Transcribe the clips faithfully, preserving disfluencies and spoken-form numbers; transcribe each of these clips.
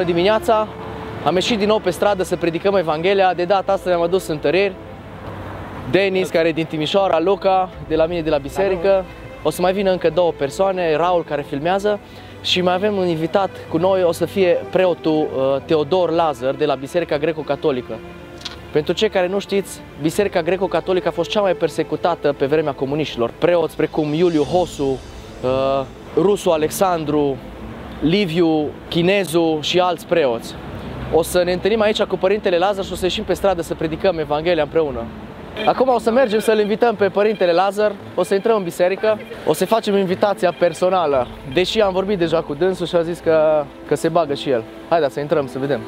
dimineața, am ieșit din nou pe stradă să predicăm Evanghelia. De data asta ne-am adus întăriri. Denis, care e din Timișoara, Luca, de la mine de la biserică. O să mai vină încă două persoane, Raul, care filmează. Și mai avem un invitat cu noi, o să fie preotul Teodor Lazar, de la Biserica Greco-Catolică. Pentru cei care nu știți, Biserica Greco-Catolică a fost cea mai persecutată pe vremea comuniștilor. Preoți precum Iuliu Hosu, Rusu Alexandru, Liviu Chinezu și alți preoți. O să ne întâlnim aici cu Părintele Lazar și o să ieșim pe stradă să predicăm Evanghelia împreună. Acum o să mergem să-l invităm pe Părintele Lazar, o să intrăm în biserică, o să facem invitația personală. Deși am vorbit deja cu dânsul și a zis că, că se bagă și el. Haideți să intrăm să vedem.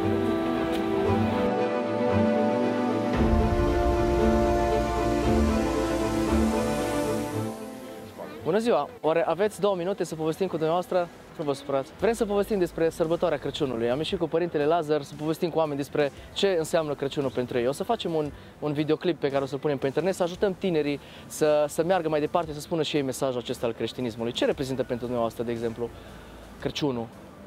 Bună ziua! Oare aveți două minute să povestim cu dumneavoastră? Nu vă supărați. Vrem să povestim despre sărbătoarea Crăciunului. Am ieșit cu Părintele Lazar să povestim cu oameni despre ce înseamnă Crăciunul pentru ei. O să facem un, un videoclip pe care o să-l punem pe internet, să ajutăm tinerii să, să meargă mai departe, să spună și ei mesajul acesta al creștinismului. Ce reprezintă pentru dumneavoastră, de exemplu, Crăciunul?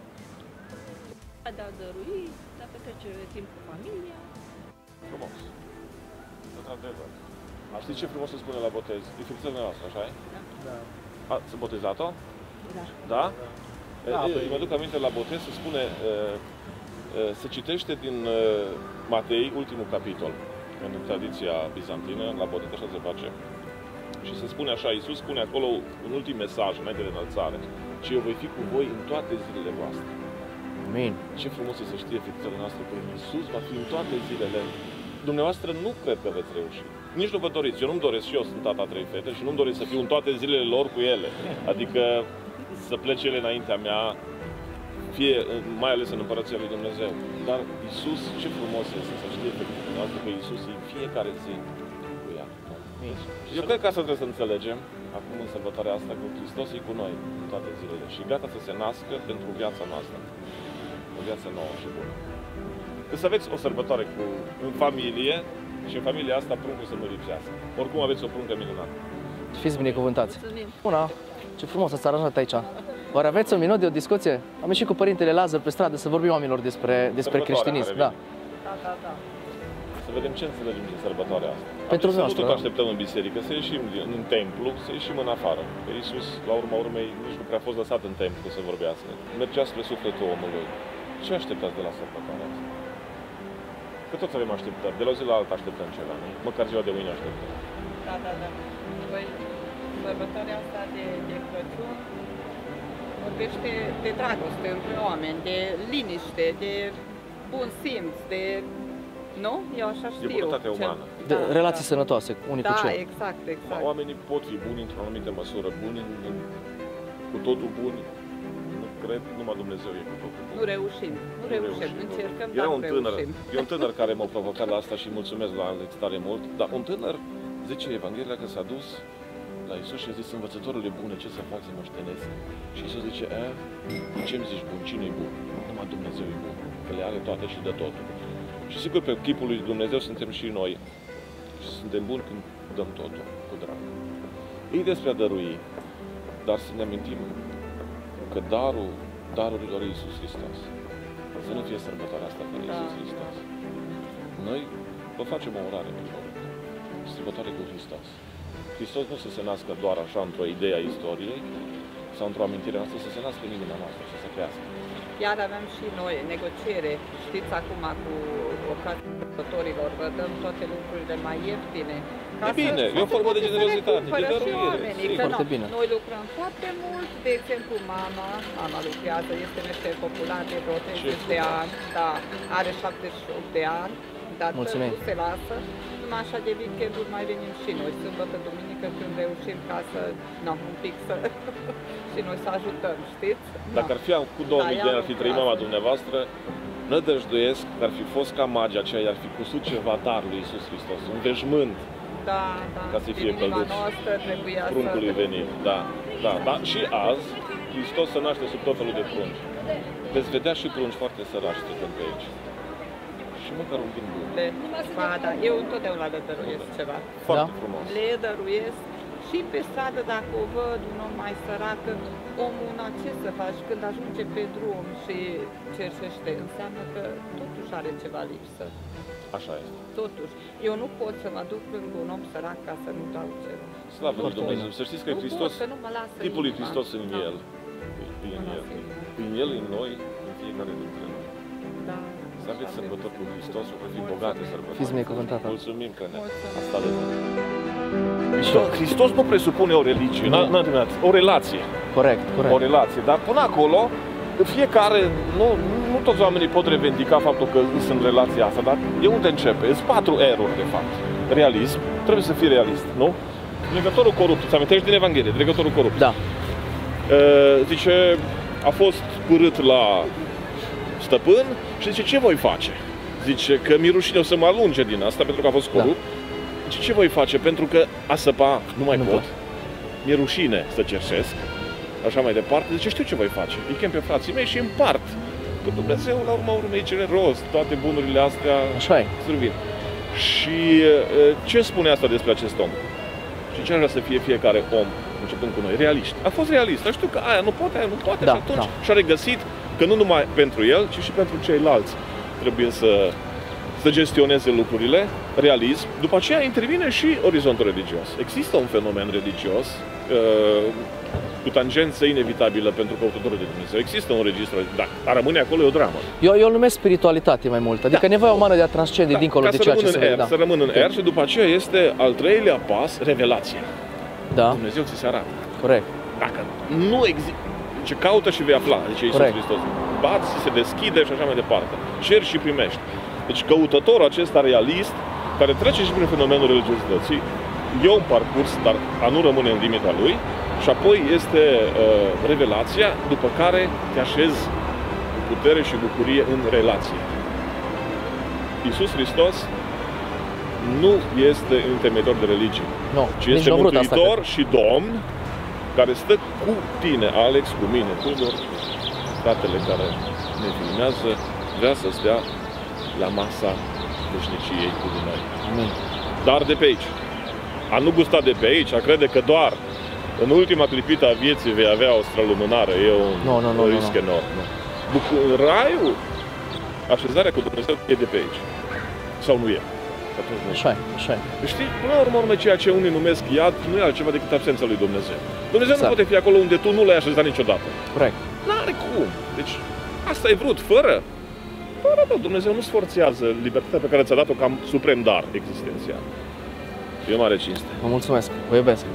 De a dărui, de a petrece timp cu familia. Frumos. Într-adevăr. A, știi ce frumos se spune la botez? E fiița noastră, așa-i? Da. A, s-a botezat-o? Da. Da? Da, e, e, mă duc aminte la botez, se spune, e, e, se citește din e, Matei, ultimul capitol, în tradiția bizantină, la botez așa se face. Și se spune așa, Iisus spune acolo un ultim mesaj înainte de înălțare, și eu voi fi cu voi în toate zilele voastre. Amin. Ce frumos e să știe ființele noastre că Iisus va fi în toate zilele. Dumneavoastră nu cred că veți reuși. Nici nu vă doriți. Eu nu-mi doresc, și eu sunt tata a trei fete și nu-mi doresc să fiu în toate zilele lor cu ele. Adică să plece ele înaintea mea, fie mai ales în Împărăția lui Dumnezeu. Dar Iisus, ce frumos este să știe pe dumneavoastră că Iisus e în fiecare zi cu ea. Eu cred că asta trebuie să înțelegem acum în sărbătoarea asta, că Hristos e cu noi în toate zilele și gata să se nască pentru viața noastră. O viață nouă și bună. Că să aveți o sărbătoare cu, în familie și în familia asta pruncul să nu lipsească. Oricum aveți o pruncă minunată. Fiți binecuvântați! Bună! Ce frumos ați aranjat aici! Oare aveți un minut de o discuție? Am ieșit cu Părintele Lazar pe stradă să vorbim oamenilor despre, despre creștinism. Da. Da, da, da. Să vedem ce înțelegem din sărbătoarea asta. Pentru Să nu noastră, tot da? așteptăm în biserică, să ieșim în templu, să ieșim în afară. Că Iisus, la urma urmei, nici nu prea a fost lăsat în templu să vorbească. Mergea spre sufletul omului. Ce așteptați de la sărbătoarea asta? Că toți avem așteptări. De la o zi la alta așteptăm ceva, nu? Măcar ziua de mâine așteptăm. Da, da, da. Păi, sărbătoarea asta de, de Crăciun vorbește de dragoste între oameni, de liniște, de bun simț, de... Nu? Eu așa știu. De bunătate umană. De Da, relații da. sănătoase, unii Da, cu cei. exact, exact. Oamenii pot fi buni într-o anumită măsură, buni, cu totul buni. Nu cred, numai Dumnezeu e cu totul bun. Nu reușim, nu reușim, încercăm, Era dar un nu tânăr, reușim. e un tânăr care m-a provocat la asta și mulțumesc la Alex tare mult, dar un tânăr zice Evanghelia că s-a dus la Iisus și a zis, învățătorule bune, ce să fac să moștenesc? Și Iisus zice, e, ce-mi zici bun, cine e bun? Numai Dumnezeu e bun, că le are toate și de totul. Și sigur, pe chipul lui Dumnezeu suntem și noi. Și suntem buni când dăm totul, cu drag. E despre a dărui, dar să ne amintim că darul, darurilor e Iisus Hristos. Să nu fie sărbătoarea asta fără Iisus Hristos. Noi vă facem o orare pe pământ. Sărbătoare cu Hristos. Hristos nu să se nască doar așa într-o idee a istoriei sau într-o amintire noastră, să se nască în inima noastră, să se crească. Iar avem și noi negociere. Știți, acum cu ocazia sărbătorilor, vă dăm toate lucrurile mai ieftine. E bine, e o formă de generozitate, de dăruire. Foarte bine. Noi lucrăm foarte mult, de exemplu, mama, mama lucrează, este meșter popular de vreo treizeci de ani, da, are șaptezeci și opt de ani, dar Mulțumim. nu se lasă. Numai așa de weekend-uri mai venim și noi, sâmbătă, duminică, când reușim ca să, nu, un pic să, și noi să ajutăm, știți? Dacă ar fi cu două mii Da, de ea ani, ar fi trăit mama lucrează. dumneavoastră, nădăjduiesc că ar fi fost ca magia aceea, ar fi cusut ceva dar lui Iisus Hristos, un veșmânt Da, da, ca să fie din inima călduț noastră trebuia pruncului să... venit. Da, da, da. Și azi, Hristos se naște sub tot felul de prunci. Veți vedea și prunci foarte săraci trecând pe aici. Și măcar un vin bun. Le... Ba, da, eu întotdeauna le dăruiesc ceva. Foarte Da? frumos. Le dăruiesc Și pe stradă, dacă o văd un om mai sărac, omul ăla ce să faci când ajunge pe drum și cerșește, înseamnă că totuși are ceva lipsă. Așa este. Totuși, eu nu pot să mă duc lângă un om sărac ca să nu dau ceva. Slavă lui Dumnezeu! Să știți că Nu Hristos, pot, că nu mă lasă tipul lui inima. Hristos în Da. El, în Mă El, lasă inima. în El, în noi, în fiecare dintre noi. Da. Să aveți sărbători cu Hristos, să fi bogate sărbători. Fiți binecuvântată. Mulțumim că ne Mulțumesc. asta de Hristos, Hristos nu presupune o religie, n-a, n-a terminat, o relație. Corect, corect. O relație, dar până acolo, fiecare, nu, nu toți oamenii pot revendica faptul că sunt în relația asta, dar e unde începe. Sunt patru eruri, de fapt. Realism, trebuie să fii realist, nu? Dregătorul corupt, îți amintești din Evanghelie, dregătorul corupt. Da. Uh, zice, a fost părât la stăpân și zice, ce voi face? Zice că mi-e rușine, o să mă alunge din asta pentru că a fost corupt. Da. Zice, ce voi face? Pentru că a săpa nu mai Nu pot. pot. Mi-e rușine să cerșesc. Așa mai departe. Zice, știu ce voi face. Îi chem pe frații mei și împart. Că Dumnezeu, la urma urmei, e generos. Toate bunurile astea Așa e. servit. Și ce spune asta despre acest om? Și ce ar vrea să fie fiecare om, începând cu noi? Realiști. A fost realist. A știu că aia nu poate, aia nu poate. Da, și atunci da. și-a regăsit că nu numai pentru el, ci și pentru ceilalți trebuie să, să gestioneze lucrurile, realism. După aceea intervine și orizontul religios. Există un fenomen religios uh, cu tangență inevitabilă pentru căutătorul de Dumnezeu. Există un registru, dar a rămâne acolo e o dramă. Eu, eu îl numesc spiritualitate mai mult, adică Da. nevoia umană de a transcende Da, dincolo ca de să ceea ce rămân se în vede. er, să rămân în er și după aceea este al treilea pas, revelația. Da, Dumnezeu ți se arată. corect. Dacă nu există, ce caută și vei afla, zice Iisus Corect. Hristos. Bați, se deschide și așa mai departe. Ceri și primești. Deci căutătorul acesta realist, care trece și prin fenomenul religiozității, e un parcurs, dar a nu rămâne în limita lui, și apoi este uh, revelația, după care te așezi cu putere și bucurie în relație. Iisus Hristos nu este intermediar de religie, Nu, ci nici este nu a vrut asta. mântuitor și Domn care stă cu tine, Alex, cu mine, Tudor, fratele care ne filmează, vrea să stea la masa veșniciei cu noi. Amin. Dar de pe aici. A nu gusta de pe aici, a crede că doar în ultima clipită a vieții vei avea o strălumânare, e un Nu, nu, nu, un nu, risc nu. enorm. Nu. Bucu- Raiul, așezarea cu Dumnezeu e de pe aici. Sau nu e. Atunci nu e. Așa e, așa e. Știi, până la urmă, urmă, ceea ce unii numesc iad nu e altceva decât absența lui Dumnezeu. Dumnezeu Exact. nu poate fi acolo unde tu nu l-ai așezat niciodată. Corect. N-are cum. Deci, asta e vrut, fără. Fără, da, Dumnezeu nu sforțează libertatea pe care ți-a dat-o ca suprem dar existențial. E o mare cinste. Vă mulțumesc, vă iubesc.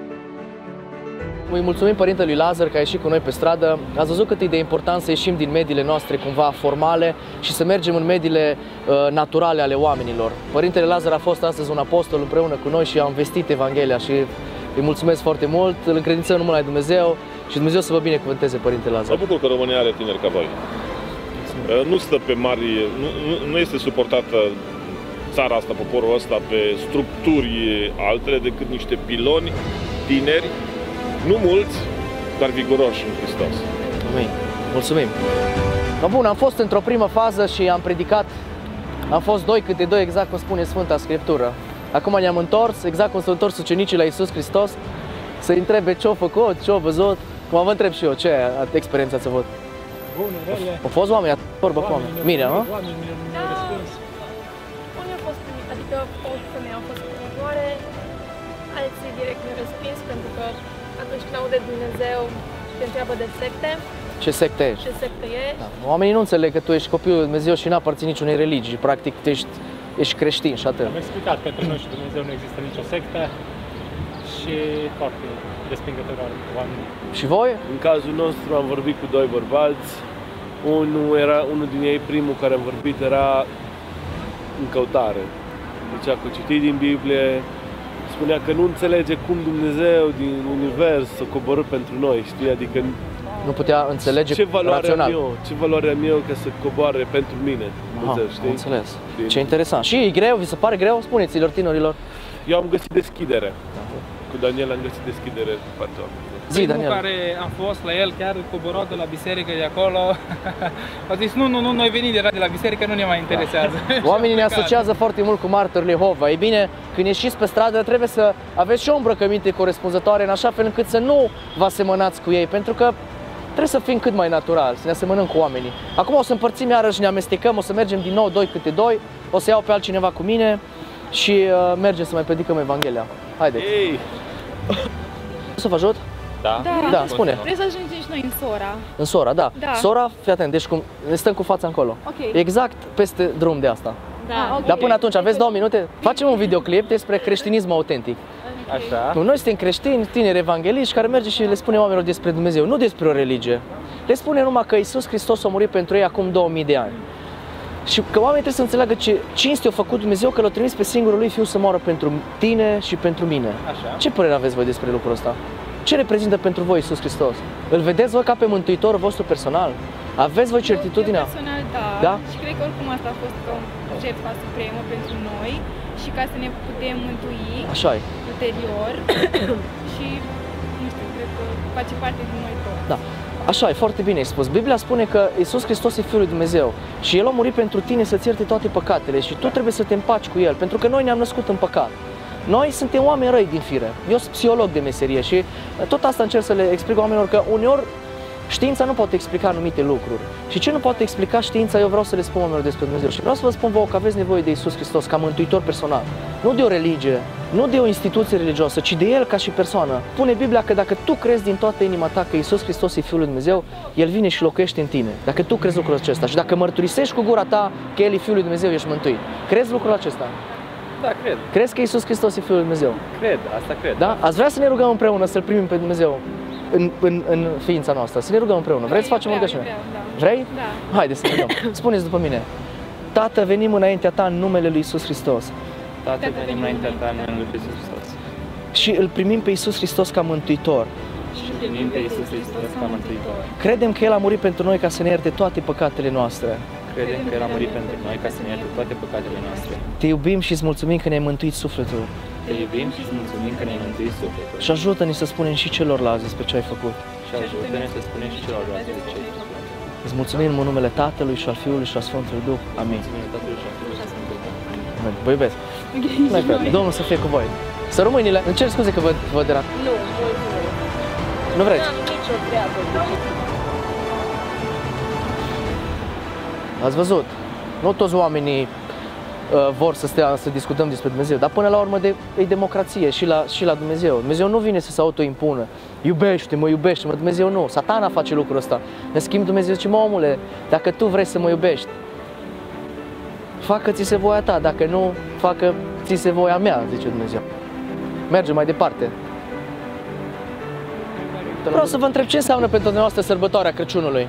Îi mulțumim părintelui Lazar că a ieșit cu noi pe stradă. Ați văzut cât e de important să ieșim din mediile noastre cumva formale și să mergem în mediile uh, naturale ale oamenilor. Părintele Lazar a fost astăzi un apostol împreună cu noi și a investit Evanghelia și îi mulțumesc foarte mult. Îl încredințăm numai la Dumnezeu și Dumnezeu să vă binecuvânteze, Părintele Mă Lazar. bucur că România are tineri ca voi. Nu stă pe mari, nu, nu- nu este suportată țara asta, poporul ăsta, pe structuri altele decât niște piloni tineri, nu mulți, dar viguroși în Hristos. Amin. Mulțumim. No, bun, am fost într-o primă fază și am predicat. Am fost doi câte doi, exact cum spune Sfânta Scriptură. Acum ne-am întors, exact cum s-au întors ucenicii la Iisus Hristos, să-i întrebe ce-au făcut, ce-au văzut. Cum vă întreb și eu, ce experiență ați avut? Bune, rele. Au fost oameni, a vorbă cu oameni. Miriam, nu? Oamenii mi-au Da. răspuns. Unii au fost primit, adică o femeie au fost primitoare, alții direct mi-au respins pentru că atunci când aude Dumnezeu te întreabă de secte, Ce sectă ești? ce sectă ești. Da. Oamenii nu înțeleg că tu ești copilul lui Dumnezeu și n-aparții niciunei religii. Practic, tu ești, ești creștin și atât. Am explicat, pentru noi și Dumnezeu nu există nicio sectă și foarte respingător al oamenii. Și voi? În cazul nostru am vorbit cu doi bărbați. Unul era, unul din ei, primul care am vorbit, era în căutare. Deci a citit din Biblie, spunea că nu înțelege cum Dumnezeu din univers s-a coborât pentru noi, știi? Adică Nu putea înțelege ce valoare rațional. am eu, ce valoare am eu ca să coboare pentru mine Dumnezeu, Aha, știi? am înțeles. Din- Ce interesant. Și e greu? Vi se pare greu? Spuneți-lor tinerilor. Eu am găsit deschidere. Cu Daniel am găsit deschidere cu partea oamenilor. Zi, primul Daniel. care am fost la el, chiar coborau de la biserică de acolo, a zis nu, nu, nu, noi venim deja de la biserică, nu ne mai interesează. Da. Oamenii ne asociază foarte mult cu martorii Jehova. Ei bine, când ieșiți pe stradă, trebuie să aveți și o îmbrăcăminte corespunzătoare, în așa fel încât să nu vă asemănați cu ei, pentru că trebuie să fim cât mai natural, să ne asemănăm cu oamenii. Acum o să împărțim iarăși, ne amestecăm, o să mergem din nou doi câte doi, o să iau pe altcineva cu mine și uh, mergem să mai predicăm Evanghelia. Haideți! Ei! Să vă ajut? Da? Da, da, spune. Trebuie să ajungem și noi în Sora. În Sora, da. Da. Sora, fii atent, deci cum, ne stăm cu fața încolo. Ok. Exact peste drum de asta. Da, ok. Dar până atunci, aveți două minute? Facem un videoclip despre creștinism autentic. Așa. Nu, noi suntem creștini, tineri evangeliști care merge și le spune oamenilor despre Dumnezeu, nu despre o religie. Le spune numai că Iisus Hristos a murit pentru ei acum două mii de ani. Și că oamenii trebuie să înțeleagă ce cinste a făcut Dumnezeu, că l-a trimis pe singurul lui Fiu să moară pentru tine și pentru mine. Așa. Ce părere aveți voi despre lucrul ăsta? Ce reprezintă pentru voi Iisus Hristos? Îl vedeți voi ca pe mântuitorul vostru personal? Aveți voi certitudinea? Eu personal, da. Da? Și cred că oricum asta a fost ca o jertfă supremă pentru noi și ca să ne putem mântui Așa e. ulterior și, nu știu, cred că face parte din noi toți. Da. Așa e, foarte bine ai spus. Biblia spune că Iisus Hristos e Fiul lui Dumnezeu și El a murit pentru tine să-ți ierte toate păcatele și tu trebuie să te împaci cu El, pentru că noi ne-am născut în păcat. Noi suntem oameni răi din fire. Eu sunt psiholog de meserie și tot asta încerc să le explic oamenilor, că uneori știința nu poate explica anumite lucruri. Și ce nu poate explica știința, eu vreau să le spun oamenilor despre Dumnezeu. Și vreau să vă spun vouă că aveți nevoie de Iisus Hristos ca mântuitor personal. Nu de o religie, nu de o instituție religioasă, ci de El ca și persoană. Pune Biblia că dacă tu crezi din toată inima ta că Iisus Hristos e Fiul lui Dumnezeu, El vine și locuiește în tine. Dacă tu crezi lucrul acesta și dacă mărturisești cu gura ta că El e Fiul lui Dumnezeu, ești mântuit. Crezi lucrul acesta? Da, cred. Crezi că Iisus Hristos e Fiul lui Dumnezeu? Cred, asta cred. Da? Ați vrea să ne rugăm împreună să-L primim pe Dumnezeu în, în, în ființa noastră, să ne rugăm împreună. Vreți să facem o rugăciune? Da. Vrei? Da. Haideți să ne rugăm. Spuneți după mine. Tată, venim înaintea Ta în numele lui Iisus Hristos Tată, venim înaintea ta în numele lui Iisus Hristos. și îl primim pe Iisus Hristos ca mântuitor. Și venim pe Iisus Hristos ca mântuitor. Credem că El a murit pentru noi ca să ne ierte toate păcatele noastre. Credem că El a murit pentru noi ca să ne ierte toate păcatele noastre. Te iubim și îți mulțumim că ne-ai mântuit sufletul. Te iubim și îți mulțumim că ne-ai mântuit sufletul. Și ajută-ne să spunem și celorlalți despre ce ai făcut. Și ajută-ne să spunem și celorlalți de ce ai făcut. Îți mulțumim în numele Tatălui și al Fiului și al Sfântului Duh. Amin. Mulțumim Tatălui și al Fiului și al Sfântului Duh. Amin. Vă iubesc. N-ai prea. Domnul să fie cu voi. Să rămâinile. Îmi cer scuze că vă, vă deranj. Nu, Nu vreți? n-am nicio treabă. Ați văzut? Nu toți oamenii uh, vor să stea să discutăm despre Dumnezeu, dar până la urmă de, e democrație și la, și la Dumnezeu. Dumnezeu nu vine să se autoimpună. Iubește-mă, iubește-mă. Dumnezeu nu. Satana face lucrul ăsta. În schimb, Dumnezeu zice, mă, omule, dacă tu vrei să mă iubești, facă-ți se voia ta. Dacă nu, facă-ți se voia mea, zice Dumnezeu. Mergem mai departe. Vreau să vă întreb ce înseamnă pentru dumneavoastră sărbătoarea Crăciunului.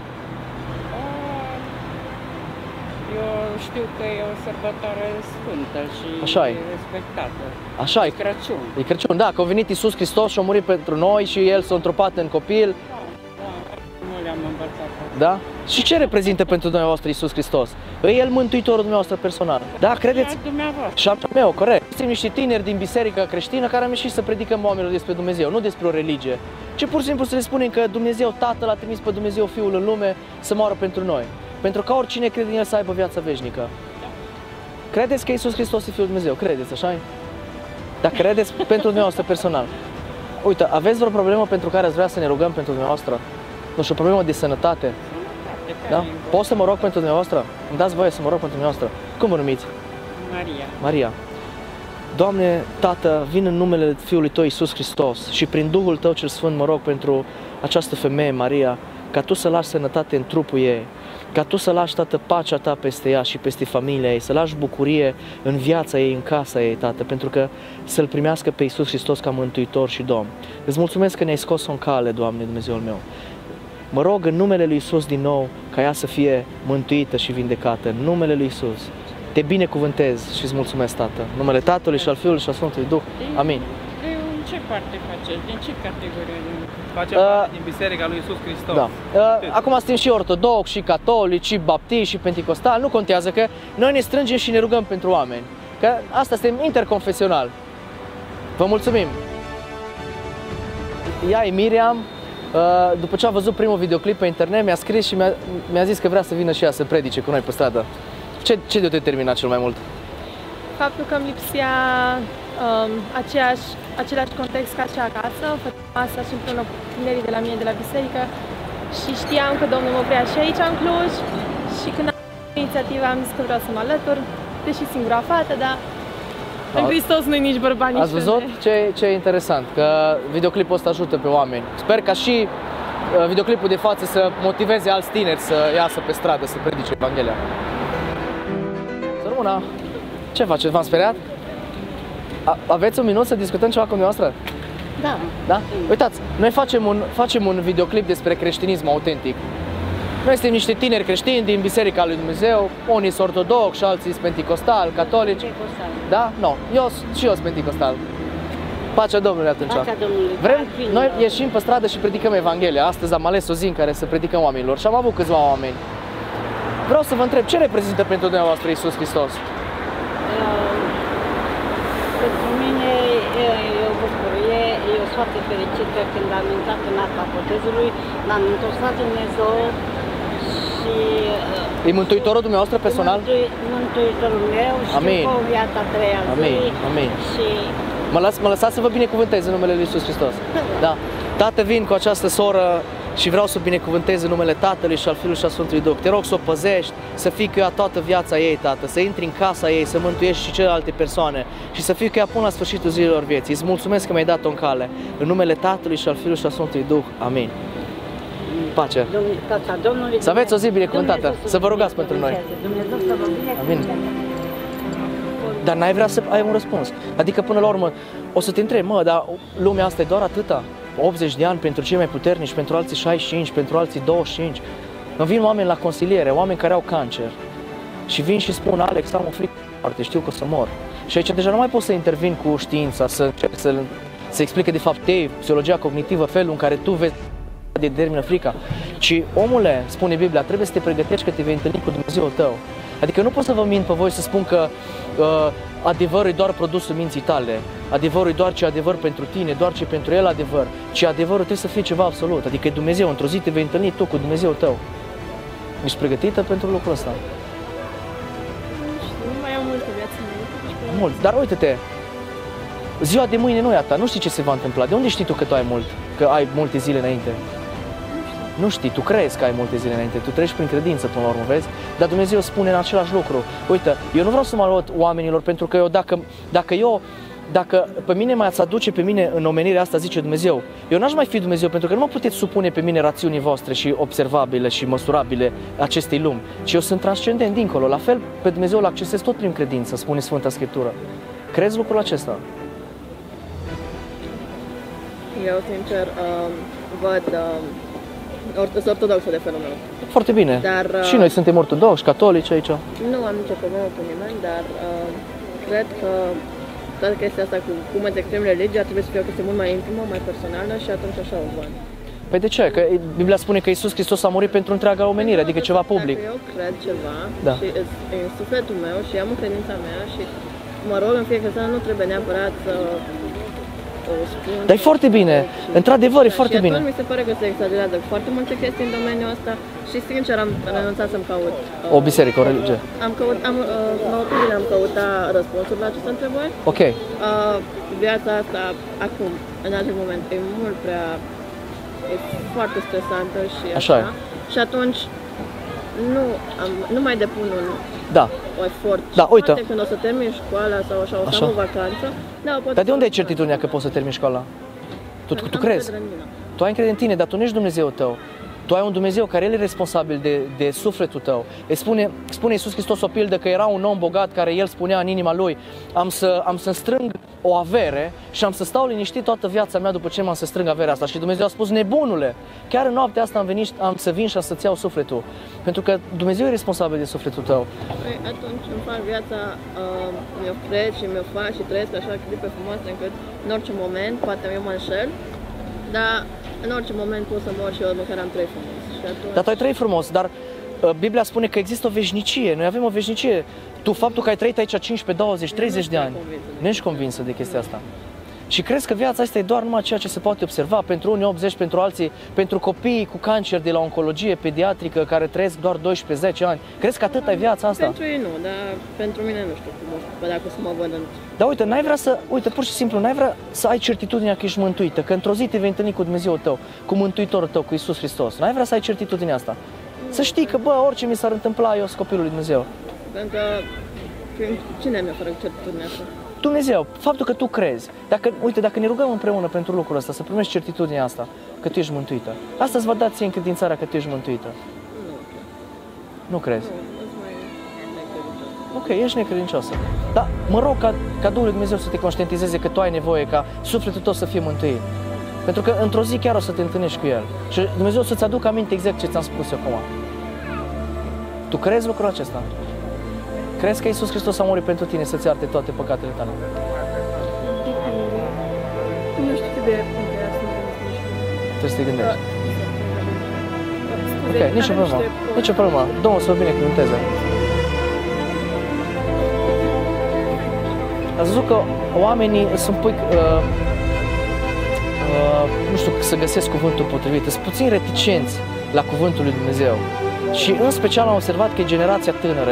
Eu știu că e o sărbătoare sfântă și Așa e. respectată. Așa e. Crăciun. E Crăciun, da, că a venit Iisus Hristos și a murit pentru noi și El s-a întrupat în copil. Nu le-am învățat. Da? Și ce reprezintă pentru dumneavoastră Iisus Hristos? E El mântuitorul dumneavoastră personal. Da, credeți? Și al dumneavoastră. Și al meu, corect. Suntem niște tineri din biserica creștină care am ieșit să predicăm oamenilor despre Dumnezeu, nu despre o religie. Ci pur și simplu să le spunem că Dumnezeu Tatăl a trimis pe Dumnezeu Fiul în lume să moară pentru noi. Pentru ca oricine crede în El să aibă viața veșnică. Credeți că Iisus Hristos e Fiul Dumnezeu? Credeți, așa e? Dar credeți pentru dumneavoastră personal. Uite, aveți vreo problemă pentru care ați vrea să ne rugăm pentru dumneavoastră? Nu știu, o problemă de sănătate? Da? Pot să mă rog pentru dumneavoastră? Îmi dați voie să mă rog pentru dumneavoastră? Cum vă numiți? Maria. Maria. Doamne, Tată, vin în numele Fiului Tău, Iisus Hristos, și prin Duhul Tău cel Sfânt mă rog pentru această femeie, Maria, ca Tu să lași sănătate în trupul ei, ca Tu să lași, Tată, pacea Ta peste ea și peste familia ei, să lași bucurie în viața ei, în casa ei, Tată, pentru că să-L primească pe Iisus Hristos ca Mântuitor și Domn. Îți mulțumesc că ne-ai scos-o în cale, Doamne, Dumnezeul meu. Mă rog în numele lui Iisus din nou ca ea să fie mântuită și vindecată, în numele lui Iisus. Te binecuvântez și îți mulțumesc, Tată. În numele Tatălui și al Fiului și al Sfântului Duh. Amin. De în ce parte faceți? Din ce categorie? Facem Uh, parte din Biserica lui Iisus Hristos. Da. Uh, Acum suntem și ortodoxi, și catolici, și baptiști, și penticostali. Nu contează, că noi ne strângem și ne rugăm pentru oameni. Că asta suntem interconfesional. Vă mulțumim! ea e Miriam. După ce a văzut primul videoclip pe internet, mi-a scris și mi-a, mi-a zis că vrea să vină și ea să predice cu noi pe stradă. Ce, ce de-o determina cel mai mult? Faptul că îmi lipsea um, aceeași, același context ca și acasă, făceam asta și împreună cu tinerii de la mine, de la biserică, și știam că Domnul mă vrea și aici în Cluj, și când am inițiativa am zis că vreau să mă alătur, deși singura fată, dar în Hristos nu-i nici bărbat, nici Ați văzut ce, ce e interesant, că videoclipul ăsta ajută pe oameni. Sper ca și uh, videoclipul de față să motiveze alți tineri să iasă pe stradă, să predice Evanghelia. Să rămână! Ce faceți? V-am speriat? A, aveți un minut să discutăm ceva cu dumneavoastră? Da. Da? Uitați, noi facem un, facem un videoclip despre creștinism autentic. Noi suntem niște tineri creștini din Biserica lui Dumnezeu, unii sunt ortodoxi, alții sunt penticostali, catolici. Pentecostal. Da? Nu. Eu și eu sunt penticostal. Pacea Domnului atunci. Pacea Domnului. Vrem, noi ieșim pe stradă și predicăm Evanghelia. Astăzi am ales o zi în care să predicăm oamenilor și am avut câțiva oameni. Vreau să vă întreb, ce reprezintă pentru dumneavoastră Iisus Hristos? Pentru mine e o bucurie, eu sunt foarte fericită când am intrat în apa botezului, m-am întors la Dumnezeu și... E mântuitorul dumneavoastră personal? Mântui, mântuitorul meu și Amin. după viața a treia zi. Amin. Amin. Și... Mă, las, mă lăsați să vă binecuvântez în numele Lui Iisus Hristos. Da. Tată, vin cu această soră și vreau să o binecuvântez în numele Tatălui și al Fiului și al Sfântului Duh. Te rog să o păzești, să fii cu ea toată viața ei, Tată, să intri în casa ei, să mântuiești și celelalte persoane și să fii cu ea până la sfârșitul zilelor vieții. Îți mulțumesc că mi-ai dat-o în cale. În numele Tatălui și al Fiului și al Sfântului Duh. Amin. Pace. Domnului, să aveți o zi binecuvântată. Să vă rugați pentru noi. Dumnezeu să vă binecuvânteze. Amin. Dar n-ai vrea să ai un răspuns. Adică până la urmă o să te întrebi, mă, dar lumea asta e doar atâta? optzeci de ani pentru cei mai puternici, pentru alții șaizeci și cinci, pentru alții douăzeci și cinci. Îmi vin oameni la consiliere, oameni care au cancer și vin și spun, Alex, am o frică foarte, știu că o să mor. Și aici deja nu mai pot să intervin cu știința, să încerc să, să explice de fapt ei, psihologia cognitivă, felul în care tu vezi de determină frica. Ci, omule, spune Biblia, trebuie să te pregătești că te vei întâlni cu Dumnezeul tău. Adică nu pot să vă mint pe voi să spun că uh, adevărul e doar produsul minții tale, adevărul e doar ce adevăr pentru tine, doar ce pentru el adevăr, ci adevărul trebuie să fie ceva absolut. Adică Dumnezeu, într-o zi te vei întâlni tu cu Dumnezeul tău. Ești pregătită pentru lucrul ăsta? Nu știu, nu mai am multă viață înainte. Mult, dar uite-te, ziua de mâine nu e a ta, nu știi ce se va întâmpla. De unde știi tu că tu ai mult, că ai multe zile înainte? Nu știi, tu crezi că ai multe zile înainte, tu treci prin credință până la urmă, vezi? Dar Dumnezeu spune în același lucru. Uite, eu nu vreau să mă arăt oamenilor, pentru că eu dacă, dacă eu, dacă pe mine m-ați aduce pe mine în omenirea asta, zice Dumnezeu, eu n-aș mai fi Dumnezeu, pentru că nu mă puteți supune pe mine rațiunii voastre și observabile și măsurabile acestei lumi, ci eu sunt transcendent dincolo. La fel, pe Dumnezeu îl accesez tot prin credință, spune Sfânta Scriptură. Crezi lucrul acesta? Eu, sincer, um, văd... Um... Sunt ortodoxă de felul meu. Foarte bine. Dar, uh, și noi suntem ortodoxi, catolici aici. Nu am nicio problemă cu nimeni, dar uh, cred că toată chestia asta cu cum îți exprimi religia trebuie să fie o chestie mult mai intimă, mai personală și atunci așa o văd. Păi de ce? Că Biblia spune că Iisus Hristos a murit pentru întreaga omenire, adică ceva public. Dacă eu cred ceva da. și e în sufletul meu și am în credința mea și mă rog în fiecare seară, nu trebuie neapărat să Dar e foarte bine, într-adevăr e foarte bine. Și atunci mi se pare că se exagerează foarte multe chestii în domeniul ăsta și sincer am renunțat să-mi caut uh, o biserică, o religie. Am căut, am, uh, la o bine am căutat răspunsuri la aceste întrebări. Ok. Uh, viața asta acum, în acest moment, e mult prea, e foarte stresantă și așa. Așa e. Și atunci nu, am, nu mai depun un da. o efort. Da, uite. Poate când o să termin școala sau așa, o să așa. am o vacanță. Da, poate. Dar de unde ai certitudinea că poți să termini școala? Tu, tu, tu crezi? Tu ai încredere în tine, dar tu nu ești Dumnezeul tău. Tu ai un Dumnezeu care El e responsabil de, de sufletul tău. E spune, spune Iisus Hristos o pildă că era un om bogat care El spunea în inima lui: am să, am să strâng o avere și am să stau liniștit toată viața mea după ce m-am să strâng averea asta. Și Dumnezeu a spus: nebunule, chiar în noaptea asta am, venit, am să vin și am să-ți iau sufletul. Pentru că Dumnezeu e responsabil de sufletul tău. Păi atunci îmi fac viața, uh, mi-o cred și mi-o fac și trăiesc așa cât de frumoasă încât în orice moment, poate eu mă înșel, dar în orice moment pot să mor și eu măcar am trăit frumos. Și atunci... Dar tu ai trăit frumos, dar uh, Biblia spune că există o veșnicie, noi avem o veșnicie. Tu, faptul că ai trăit aici cincisprezece, douăzeci, treizeci de ani, nu ești convinsă de chestia asta. Și crezi că viața asta e doar numai ceea ce se poate observa pentru unii optzeci, pentru alții, pentru copii cu cancer de la oncologie pediatrică care trăiesc doar doisprezece zece ani. Crezi că atâta e viața asta? Pentru ei nu, dar pentru mine nu știu cum o să, dacă o să mă văd în... Dar uite, n-ai vrea să, uite, pur și simplu, n-ai vrea să ai certitudinea că ești mântuită, că într-o zi te vei întâlni cu Dumnezeul tău, cu Mântuitorul tău, cu Iisus Hristos. N-ai vrea să ai certitudinea asta? Să știi că, bă, orice mi s-ar întâmpla, eu sunt copilul lui Dumnezeu. Pentru că cine mi-a fără certitudinea asta? Dumnezeu, faptul că tu crezi. Dacă, uite, dacă ne rugăm împreună pentru lucrul ăsta, să primești certitudinea asta, că tu ești mântuită. Asta îți va da ție încredințarea că tu ești mântuită. Nu. Nu crezi? Nu, îți mai necredincioasă. Ok, ești necredincioasă. Dar mă rog ca, ca Duhul lui Dumnezeu să te conștientizeze că tu ai nevoie ca sufletul tău să fie mântuit. Pentru că într-o zi chiar o să te întâlnești cu El. Și Dumnezeu să-ți aducă aminte exact ce ți-am spus eu acum. Tu crezi lucrul acesta? Crezi că Iisus Hristos a murit pentru tine să-ți ierte toate păcatele tale? Nu știu cât de încheiat să mă Trebuie să te gândești. Ok, nicio problemă. Nicio problemă. Domnul să vă binecuvânteze. Ați văzut că oamenii sunt un pic, uh, uh, nu știu, să găsesc cuvântul potrivit, sunt puțin reticenți la cuvântul lui Dumnezeu. Și în special am observat că e generația tânără.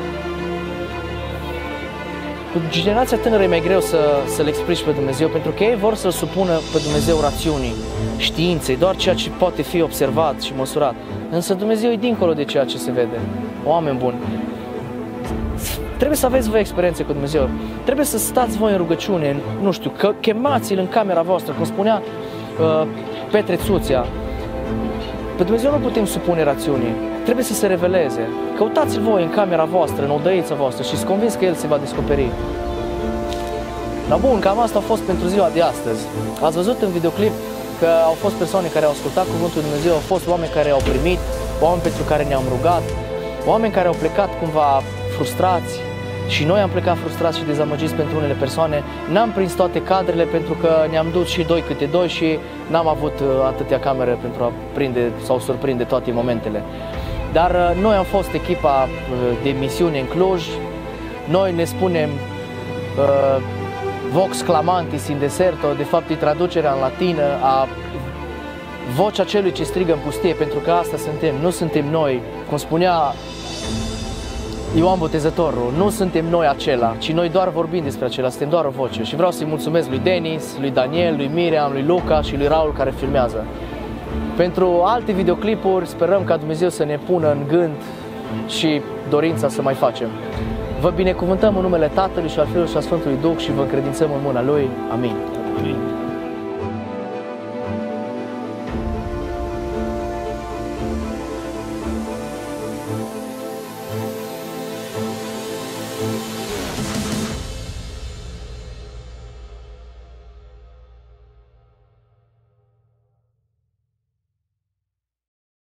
Cu generația tânără e mai greu să, să le explici pe Dumnezeu, pentru că ei vor să-L supună pe Dumnezeu rațiunii, științei, doar ceea ce poate fi observat și măsurat. Însă Dumnezeu e dincolo de ceea ce se vede. Oameni buni, trebuie să aveți voi experiențe cu Dumnezeu. Trebuie să stați voi în rugăciune, nu știu, că chemați-L în camera voastră, cum spunea uh, Petre Țuțea. Pe Dumnezeu nu putem supune rațiunii. Trebuie să se reveleze. Căutați-L voi în camera voastră, în odăița voastră și sunt convins că El se va descoperi. Dar bun, cam asta a fost pentru ziua de astăzi. Ați văzut în videoclip că au fost persoane care au ascultat cuvântul lui Dumnezeu, au fost oameni care au primit, oameni pentru care ne-am rugat, oameni care au plecat cumva frustrați și noi am plecat frustrați și dezamăgiți pentru unele persoane. N-am prins toate cadrele pentru că ne-am dus și doi câte doi și n-am avut atâtea camere pentru a prinde sau surprinde toate momentele. Dar noi am fost echipa de misiune în Cluj, noi ne spunem uh, Vox clamantis in deserto, de fapt e traducerea în latină a vocea celui ce strigă în pustie, pentru că asta suntem, nu suntem noi, cum spunea Ioan Botezătorul, nu suntem noi acela, ci noi doar vorbim despre acela, suntem doar o voce. Și vreau să-i mulțumesc lui Denis, lui Daniel, lui Miriam, lui Luca și lui Raul care filmează. Pentru alte videoclipuri sperăm ca Dumnezeu să ne pună în gând și dorința să mai facem. Vă binecuvântăm în numele Tatălui și al Fiului și al Sfântului Duh și vă încredințăm în mâna Lui. Amin. Amin. Thank you.